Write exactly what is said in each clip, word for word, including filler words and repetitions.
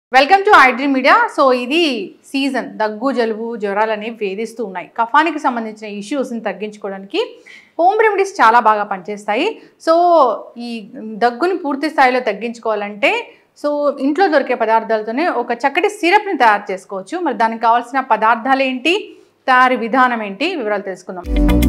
Welcome to I dream media. So ఇది season దగ్గు జలుబు జ్వరాలు అనేవి వేధిస్తూ ఉన్నాయి. కఫానికి సంబంధించిన ఇష్యూస్ని తగ్గించుకోవడానికి హోమ్ రెమెడీస్ చాలా బాగా పనిచేస్తాయి. సో ఈ దగ్గుని పూర్తి స్థాయిలో తగ్గించుకోవాలంటే సో ఇంట్లో దొరికే పదార్థాలతోనే ఒక చక్కటి సిరప్ని తయారు చేసుకోవచ్చు. మరి దానికి కావాల్సిన పదార్థాలు ఏంటి, తయారీ విధానం ఏంటి, వివరాలు తెలుసుకుందాం.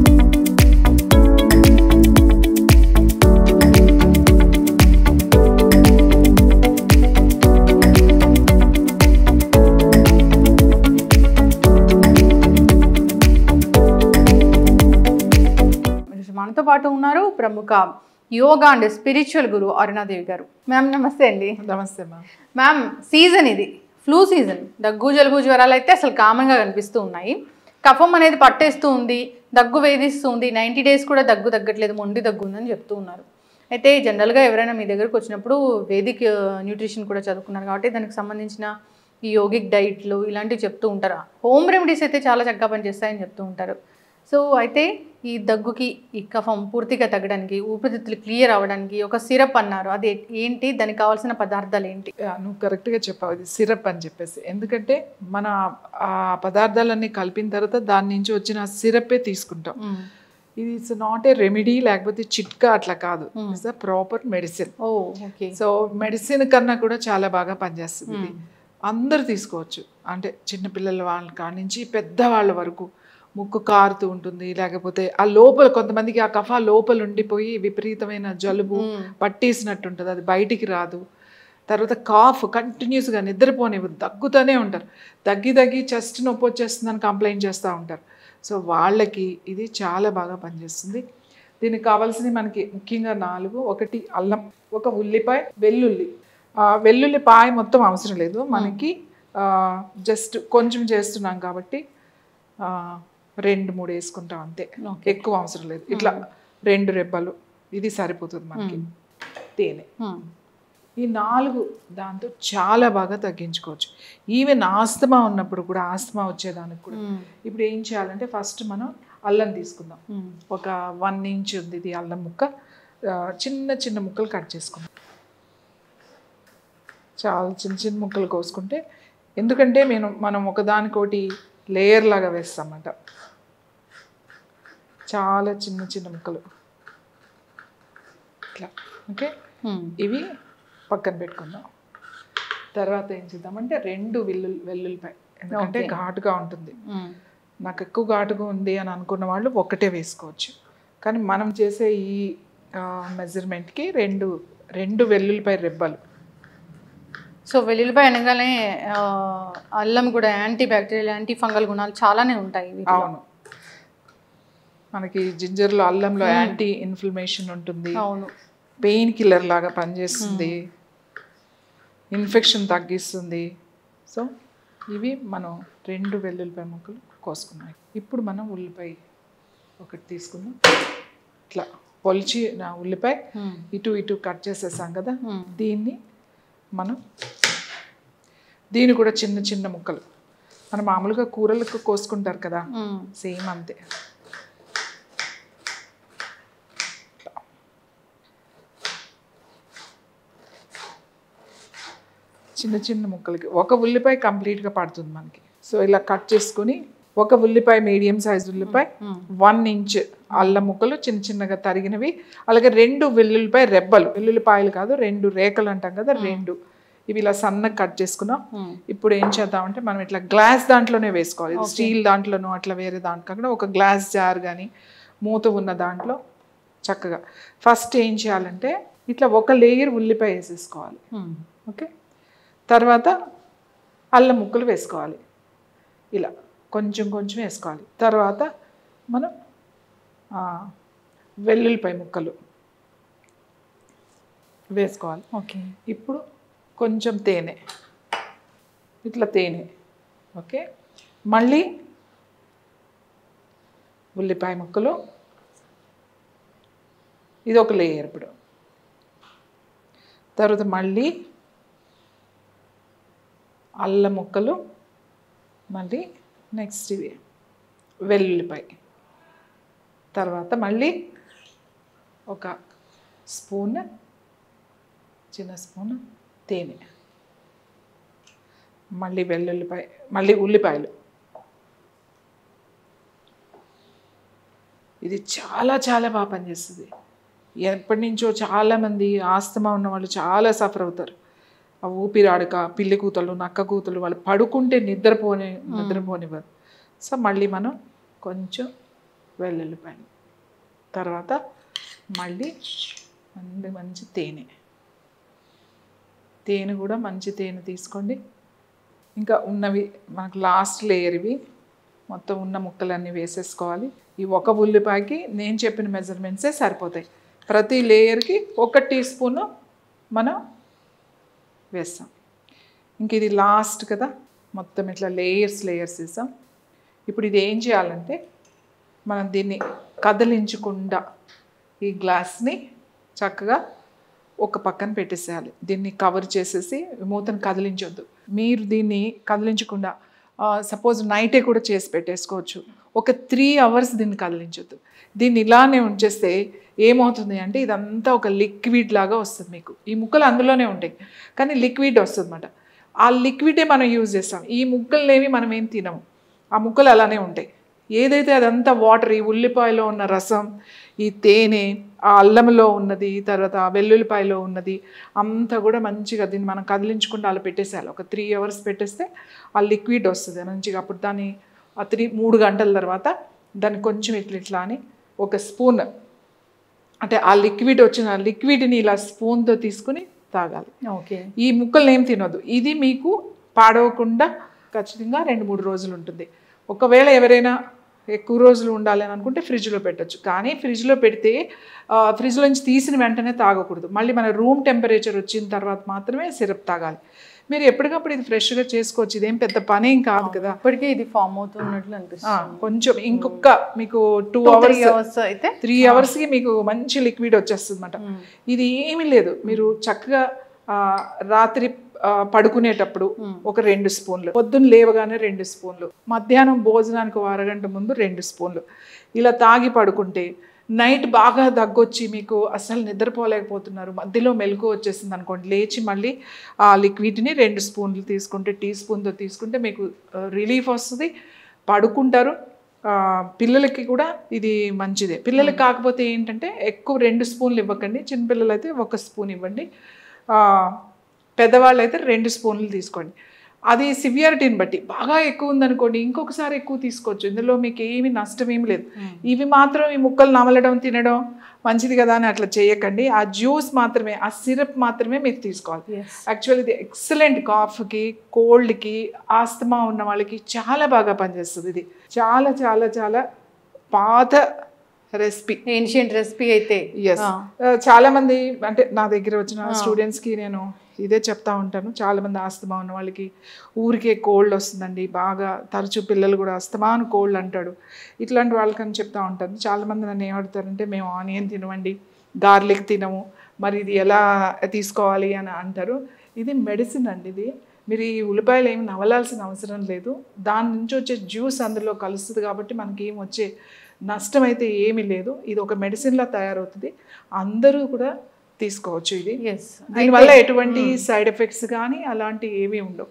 మనతో పాటు ఉన్నారు ప్రముఖ yoga and spiritual guru Arunadevi garu. Ma'am నమస్తే అండి. నమస్తే మ్యామ్. మ్యామ్ సీజన్ ఇది ఫ్లూ సీజన్. దగ్గు జలుబు జ్వరాలు అయితే అసలు కామన్గా కనిపిస్తూ ఉన్నాయి. కఫం అనేది పట్టేస్తూ ఉంది, దగ్గు వేధిస్తూ ఉంది, నైంటీ డేస్ కూడా దగ్గు తగ్గట్లేదు, మొండి దగ్గు ఉందని చెప్తూ ఉన్నారు. అయితే జనరల్గా ఎవరైనా మీ దగ్గరకు వచ్చినప్పుడు వేదిక్ న్యూట్రిషన్ కూడా చదువుకున్నారు కాబట్టి దానికి సంబంధించిన ఈ యోగిక్ డైట్లు ఇలాంటివి చెప్తూ ఉంటారు. హోమ్ రెమెడీస్ అయితే చాలా చక్కగా పనిచేస్తాయని చెప్తూ ఉంటారు. సో అయితే ఈ దగ్గుకి ఈ కఫం పూర్తిగా తగ్గడానికి, ఊపిరితిత్తులు క్లియర్ అవ్వడానికి ఒక సిరప్ అన్నారు. అది ఏంటి, దానికి కావాల్సిన పదార్థాలు ఏంటి? నువ్వు కరెక్ట్గా చెప్పావు, ఇది సిరప్ అని చెప్పేసి. ఎందుకంటే మన ఆ పదార్థాలన్నీ కలిపిన తర్వాత దాని నుంచి వచ్చిన సిరప్పే తీసుకుంటాం. ఇది ఇట్స్ నాట్ ఏ రెమెడీ, లేకపోతే చిట్కా అట్లా కాదు. It's a proper medicine. Oh okay. So medicine కన్నా కూడా చాలా బాగా పనిచేస్తుంది. ఇది అందరు తీసుకోవచ్చు. అంటే చిన్నపిల్లల వాళ్ళ కాడ నుంచి పెద్దవాళ్ళ వరకు. ముక్కు కారుతూ ఉంటుంది, లేకపోతే ఆ లోపల కొంతమందికి ఆ కఫ లోపల ఉండిపోయి విపరీతమైన జలుబు పట్టేసినట్టు ఉంటుంది, అది బయటికి రాదు. తర్వాత కాఫ్ కంటిన్యూస్గా నిద్రపోనివ్వదు, దగ్గుతూనే ఉంటారు. దగ్గి దగ్గి చెస్ట్ నొప్పి వచ్చేస్తుందని కంప్లైంట్ చేస్తూ ఉంటారు. సో వాళ్ళకి ఇది చాలా బాగా పనిచేస్తుంది. దీనికి కావాల్సినవి మనకి ముఖ్యంగా నాలుగు. ఒకటి అల్లం, ఒక ఉల్లిపాయ, వెల్లుల్లి. వెల్లుల్లిపాయ మొత్తం అవసరం లేదు మనకి, జస్ట్ కొంచెం చేస్తున్నాం కాబట్టి రెండు మూడు వేసుకుంటాం అంతే, ఎక్కువ అవసరం లేదు. ఇట్లా రెండు రెబ్బలు, ఇది సరిపోతుంది మనకి. తేనె, ఈ నాలుగు దాంతో చాలా బాగా తగ్గించుకోవచ్చు. ఈవెన్ ఆస్తమా ఉన్నప్పుడు కూడా, ఆస్తమా వచ్చేదానికి కూడా ఇప్పుడు ఏం చేయాలంటే ఫస్ట్ మనం అల్లం తీసుకుందాం. ఒక వన్ ఇంచ్ ఉంది ఇది అల్లం ముక్క, చిన్న చిన్న ముక్కలు కట్ చేసుకుందాం. చాలా చిన్న చిన్న ముక్కలు కోసుకుంటే, ఎందుకంటే నేను మనం ఒకదానికోటి లేయర్ లాగా వేస్తామన్నమాట. చాలా చిన్న చిన్న ముక్కలు ఇట్లా. ఓకే, ఇవి పక్కన పెట్టుకుందాం. తర్వాత ఏం చేద్దామంటే రెండు వెల్లుల్లి వెల్లుల్లిపాయ, ఎందుకంటే ఘాటుగా ఉంటుంది. నాకు ఎక్కువ ఘాటుగా ఉంది అని అనుకున్న వాళ్ళు ఒక్కటే వేసుకోవచ్చు. కానీ మనం చేసే ఈ మెజర్మెంట్కి రెండు రెండు వెల్లుల్లిపాయ రెబ్బలు. సో వెల్లుల్లిపాయ అనగానే అల్లం కూడా యాంటీ బ్యాక్టీరియల్, యాంటీ ఫంగల్ గుణాలు చాలానే ఉంటాయి. అవును, మనకి జింజర్లో అల్లంలో యాంటీ ఇన్ఫ్లమేషన్ ఉంటుంది. అవును, పెయిన్ కిల్లర్ లాగా పనిచేస్తుంది, ఇన్ఫెక్షన్ తగ్గిస్తుంది. సో ఇవి మనం రెండు వెల్లుల్లిపాయ ముక్కలు కోసుకున్నాం. ఇప్పుడు మనం ఉల్లిపాయ ఒకటి తీసుకుందాం. ఇట్లా పొలిచి నా ఉల్లిపాయ ఇటు ఇటు కట్ చేసేసాం కదా, దీన్ని మనం దీన్ని కూడా చిన్న చిన్న ముక్కలు, మనం మామూలుగా కూరలకు కోసుకుంటారు కదా, సేమ్ అంతే. చిన్న చిన్న ముక్కలకి ఒక ఉల్లిపాయ కంప్లీట్గా పడుతుంది మనకి. సో ఇలా కట్ చేసుకుని ఒక ఉల్లిపాయ, మీడియం సైజ్ ఉల్లిపాయ, వన్ ఇంచ్ అల్లం ముక్కలు చిన్న చిన్నగా తరిగినవి, అలాగే రెండు వెల్లుల్లిపాయ రెబ్బలు, వెల్లుల్లిపాయలు కాదు రెండు రేఖలు అంటాం కదా, రెండు ఇవి ఇలా సన్నగా కట్ చేసుకున్నాం. ఇప్పుడు ఏం చేద్దామంటే మనం ఇట్లా గ్లాస్ దాంట్లోనే వేసుకోవాలి. స్టీల్ దాంట్లోనూ అట్లా వేరే దాంట్లో కాకుండా ఒక గ్లాస్ జార్ కానీ మూత ఉన్న దాంట్లో చక్కగా ఫస్ట్ ఏం చేయాలంటే ఇట్లా ఒక లేయర్ ఉల్లిపాయ వేసేసుకోవాలి. ఓకే, తర్వాత అల్లం ముక్కలు వేసుకోవాలి, ఇలా కొంచెం కొంచెం వేసుకోవాలి. తర్వాత మనం వెల్లుల్లిపాయ ముక్కలు వేసుకోవాలి. ఓకే, ఇప్పుడు కొంచెం తేనె, ఇట్లా తేనె. ఓకే, మళ్ళీ ఉల్లిపాయ ముక్కలు, ఇది ఒక లేయర్. ఇప్పుడు తర్వాత మళ్ళీ అల్లం ముక్కలు, మళ్ళీ నెక్స్ట్ ఇవి వెల్లుల్లిపాయ, తర్వాత మళ్ళీ ఒక స్పూన్, చిన్న స్పూన్ తేనె. మళ్ళీ వెల్లుల్లిపాయ, మళ్ళీ ఉల్లిపాయలు. ఇది చాలా చాలా బాగా పనిచేస్తుంది. ఎప్పటి నుంచో చాలామంది ఆస్తమా ఉన్న వాళ్ళు చాలా సఫర్ అవుతారు. ఆ ఊపిరాడక, పిల్లి కూతలు, నక్క కూతలు, వాళ్ళు పడుకుంటే నిద్రపోని నిద్రపోనివ్వరు. సో మళ్ళీ మనం కొంచెం వెల్లుల్లిపాయలు, తర్వాత మళ్ళీ మంచి మంచి తేనె తేనె కూడా మంచి తేనె తీసుకోండి. ఇంకా ఉన్నవి మనకు లాస్ట్ లేయర్ ఇవి మొత్తం ఉన్న ముక్కలన్నీ వేసేసుకోవాలి. ఈ ఒక ఉల్లిపాయకి నేను చెప్పిన మెజర్మెంట్సే సరిపోతాయి. ప్రతి లేయర్కి ఒక టీ స్పూను మనం వేస్తాం. ఇంక ఇది లాస్ట్ కదా, మొత్తం ఇట్లా లేయర్స్ లేయర్స్ వేసాం. ఇప్పుడు ఇది ఏం చేయాలంటే మనం దీన్ని కదిలించకుండా ఈ గ్లాస్ని చక్కగా ఒక పక్కన పెట్టేసేయాలి. దీన్ని కవర్ చేసేసి మూతను కదిలించొద్దు. మీరు దీన్ని కదిలించకుండా సపోజ్ నైటే కూడా చేసి పెట్టేసుకోవచ్చు. ఒక త్రీ అవర్స్ దీన్ని కదిలించొద్దు. దీన్ని ఇలానే ఉంచేస్తే ఏమవుతుంది అంటే ఇదంతా ఒక లిక్విడ్ లాగా వస్తుంది. మీకు ఈ ముక్కలు అందులోనే ఉంటాయి కానీ లిక్విడ్ వస్తుంది అన్నమాట. ఆ లిక్విడే మనం యూజ్ చేస్తాం. ఈ ముక్కలనేవి మనం ఏం తినము, ఆ ముక్కలు అలానే ఉంటాయి. ఏదైతే అదంతా వాటర్, ఈ ఉల్లిపాయలో ఉన్న రసం, ఈ తేనె, ఆ అల్లంలో ఉన్నది, తర్వాత ఆ వెల్లుల్లిపాయలో ఉన్నది అంతా కూడా మంచిగా దీన్ని మనం కదిలించకుండా అలా పెట్టేసేయాలి. ఒక త్రీ అవర్స్ పెట్టేస్తే ఆ లిక్విడ్ వస్తుంది మంచిగా. అప్పుడు దాన్ని ఆ త్రీ మూడు గంటల తర్వాత దాన్ని కొంచెం ఇట్లా ఇట్లా అని ఒక స్పూన్, అంటే ఆ లిక్విడ్ వచ్చిన లిక్విడ్ని ఇలా స్పూన్తో తీసుకుని తాగాలి. ఓకే. ఈ ముక్కల్ని ఏం తినొద్దు. ఇది మీకు పాడవకుండా ఖచ్చితంగా రెండు మూడు రోజులు ఉంటుంది. ఒకవేళ ఎవరైనా ఎక్కువ రోజులు ఉండాలి అని అనుకుంటే ఫ్రిడ్జ్లో పెట్టచ్చు. కానీ ఫ్రిడ్జ్లో పెడితే ఫ్రిడ్జ్లో నుంచి తీసిన వెంటనే తాగకూడదు. మళ్ళీ మన రూమ్ టెంపరేచర్ వచ్చిన తర్వాత మాత్రమే సిరప్ తాగాలి. మీరు ఎప్పటికప్పుడు ఇది ఫ్రెష్గా చేసుకోవచ్చు. ఇదేం పెద్ద పని ఏం కాదు కదా. ఇప్పటికే ఇది ఫామ్ అవుతున్నట్లు అనిపిస్తుంది. కొంచెం ఇంకొక మీకు టూ అవర్స్ అయితే త్రీ అవర్స్కి మీకు మంచి లిక్విడ్ వచ్చేస్తుంది అనమాట. ఇది ఏమీ లేదు, మీరు చక్కగా రాత్రి పడుకునేటప్పుడు ఒక రెండు స్పూన్లు, పొద్దున్న లేవగానే రెండు స్పూన్లు, మధ్యాహ్నం భోజనానికి అరగంట ముందు రెండు స్పూన్లు ఇలా తాగి పడుకుంటే నైట్ బాగా దగ్గొచ్చి మీకు అసలు నిద్రపోలేకపోతున్నారు, మధ్యలో మెలకు వచ్చేసింది అనుకోండి, లేచి మళ్ళీ ఆ లిక్విడ్ని రెండు స్పూన్లు తీసుకుంటే, టీ స్పూన్తో తీసుకుంటే మీకు రిలీఫ్ వస్తుంది, పడుకుంటారు. పిల్లలకి కూడా ఇది మంచిదే. పిల్లలకి కాకపోతే ఏంటంటే ఎక్కువ రెండు స్పూన్లు ఇవ్వకండి, చిన్నపిల్లలు అయితే ఒక స్పూన్ ఇవ్వండి, పెద్దవాళ్ళు అయితే రెండు స్పూన్లు తీసుకోండి. అది సివియారిటీని బట్టి బాగా ఎక్కువ ఉందనుకోండి ఇంకొకసారి ఎక్కువ తీసుకోవచ్చు. ఇందులో మీకు ఏమి నష్టం ఏమి లేదు. ఇవి మాత్రం ఈ ముక్కలు నమలడం తినడం మంచిది కదా అని అట్లా చేయకండి. ఆ జ్యూస్ మాత్రమే, ఆ సిరప్ మాత్రమే మీరు తీసుకోవాలి. యాక్చువల్లీ ఇది ఎక్సలెంట్ కాఫ్కి, కోల్డ్కి, ఆస్తమా ఉన్న వాళ్ళకి చాలా బాగా పనిచేస్తుంది. ఇది చాలా చాలా చాలా పాత రెసిపీ, ఏన్షియంట్ రెసిపీ అయితే. ఎస్, చాలామంది అంటే నా దగ్గర వచ్చిన స్టూడెంట్స్కి నేను ఇదే చెప్తా ఉంటాను. చాలామంది ఆస్తమా ఉన్న వాళ్ళకి ఊరికే కోల్డ్ వస్తుందండి, బాగా తరచూ పిల్లలు కూడా అస్తమాను కోల్డ్ అంటాడు, ఇట్లాంటి వాళ్ళకని చెప్తా ఉంటాను. చాలామంది నన్ను ఏమడుతారంటే మేము ఆనియన్ తినమండి, గార్లిక్ తినము, మరి ఇది ఎలా తీసుకోవాలి అని అంటారు. ఇది మెడిసిన్ అండి. ఇది మీరు ఈ ఉల్లిపాయలు ఏమి నవలాల్సిన అవసరం లేదు. దాని నుంచి వచ్చే జ్యూస్ అందులో కలుస్తుంది కాబట్టి మనకి ఏం వచ్చే నష్టం అయితే ఏమీ లేదు. ఇది ఒక మెడిసిన్లా తయారవుతుంది, అందరూ కూడా తీసుకోవచ్చు. ఇది దీనివల్ల ఎటువంటి సైడ్ ఎఫెక్ట్స్ కానీ అలాంటి ఏమీ ఉండవు.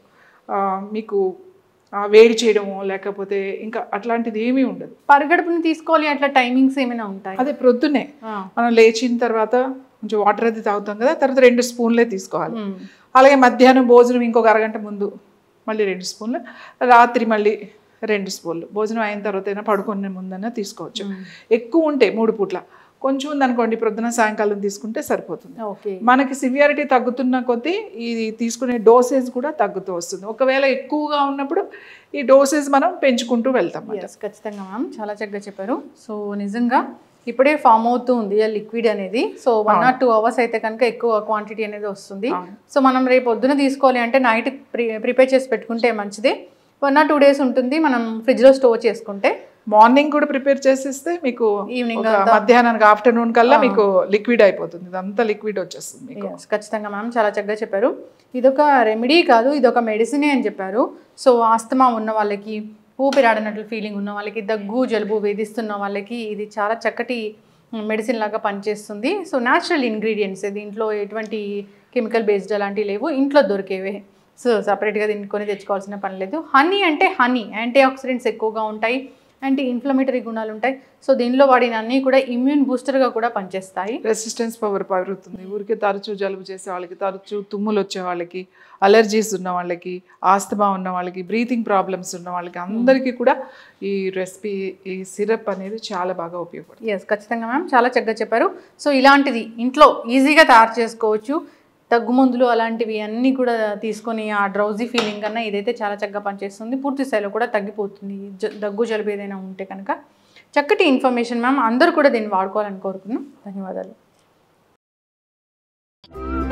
మీకు వేడి చేయడము లేకపోతే ఇంకా అట్లాంటిది ఏమీ ఉండదు. పరిగడుపుని తీసుకోవాలి అట్లా టైమింగ్స్ ఏమైనా ఉంటాయి? అదే ప్రొద్దునే మనం లేచిన తర్వాత కొంచెం వాటర్ అది తాగుతాం కదా, తర్వాత రెండు స్పూన్లే తీసుకోవాలి. అలాగే మధ్యాహ్నం భోజనం ఇంకొక అరగంట ముందు మళ్ళీ రెండు స్పూన్లు, రాత్రి మళ్ళీ రెండు స్పూన్లు, భోజనం అయిన తర్వాత అయినా పడుకునే ముందైనా తీసుకోవచ్చు. ఎక్కువ ఉంటే మూడు పూట్ల, కొంచెం ఉందనుకోండి ప్రొద్దున సాయంకాలం తీసుకుంటే సరిపోతుంది. మనకి సివియారిటీ తగ్గుతున్న కొద్దీ ఇది తీసుకునే డోసేజ్ కూడా తగ్గుతూ వస్తుంది. ఒకవేళ ఎక్కువగా ఉన్నప్పుడు ఈ డోసేజ్ మనం పెంచుకుంటూ వెళ్తాం. ఖచ్చితంగా మ్యామ్, చాలా చక్కగా చెప్పారు. సో నిజంగా ఇప్పుడే ఫామ్ అవుతూ ఉంది ఆ లిక్విడ్ అనేది. So one or two hours అయితే కనుక ఎక్కువ క్వాంటిటీ అనేది వస్తుంది. సో మనం రేపు పొద్దున తీసుకోవాలి అంటే నైట్ ప్రి ప్రిపేర్ చేసి పెట్టుకుంటే మంచిది. వన్ ఆర్ టూ డేస్ ఉంటుంది, మనం ఫ్రిడ్జ్లో స్టోర్ చేసుకుంటే. మార్నింగ్ కూడా ప్రిపేర్ చేసేస్తే మీకు ఈవినింగ్ మధ్యాహ్నానికి ఆఫ్టర్నూన్ కల్లా మీకు లిక్విడ్ అయిపోతుంది, ఇదంతా లిక్విడ్ వచ్చేస్తుంది మీకు. ఖచ్చితంగా మ్యామ్, చాలా చక్కగా చెప్పారు. ఇదొక రెమెడీ కాదు, ఇదొక మెడిసినే అని చెప్పారు. సో ఆస్తమా ఉన్న వాళ్ళకి, ఊపిరాడనట్లు ఫీలింగ్ ఉన్న వాళ్ళకి, దగ్గు జలుబు వేధిస్తున్న వాళ్ళకి ఇది చాలా చక్కటి మెడిసిన్ లాగా పనిచేస్తుంది. సో న్యాచురల్ ఇంగ్రీడియంట్స్, దీంట్లో ఎటువంటి కెమికల్ బేస్డ్ అలాంటివి లేవు, ఇంట్లో దొరికేవే. సో సపరేట్గా దీన్ని కొని తెచ్చుకోవాల్సిన పని లేదు. హనీ అంటే హనీ యాంటీ ఆక్సిడెంట్స్ ఎక్కువగా ఉంటాయి, యాంటీ ఇన్ఫ్లమేటరీ గుణాలు ఉంటాయి. సో దీనిలో వాడిన అన్నీ కూడా ఇమ్యూన్ బూస్టర్గా కూడా పనిచేస్తాయి. రెసిస్టెన్స్ పవర్ పెరుగుతుంది. ఊరికే తరచూ జలుబు చేసే వాళ్ళకి, తరచూ తుమ్ములు వచ్చే వాళ్ళకి, అలర్జీస్ ఉన్న వాళ్ళకి, ఆస్తమా ఉన్న వాళ్ళకి, బ్రీతింగ్ ప్రాబ్లమ్స్ ఉన్న వాళ్ళకి అందరికీ కూడా ఈ రెసిపీ ఈ సిరప్ అనేది చాలా బాగా ఉపయోగపడుతుంది. ఎస్ ఖచ్చితంగా మ్యామ్, చాలా చక్కగా చెప్పారు. సో ఇలాంటిది ఇంట్లో ఈజీగా తయారు చేసుకోవచ్చు. దగ్గు మందులు అలాంటివి అన్నీ కూడా తీసుకొని ఆ డ్రౌజీ ఫీలింగ్ కన్నా ఇదైతే చాలా చక్కగా పనిచేస్తుంది. పూర్తి స్థాయిలో కూడా తగ్గిపోతుంది దగ్గు జలుబు ఏదైనా ఉంటే కనుక. చక్కటి ఇన్ఫర్మేషన్ మ్యామ్, అందరూ కూడా దీన్ని వాడుకోవాలని కోరుకున్నాం. ధన్యవాదాలు.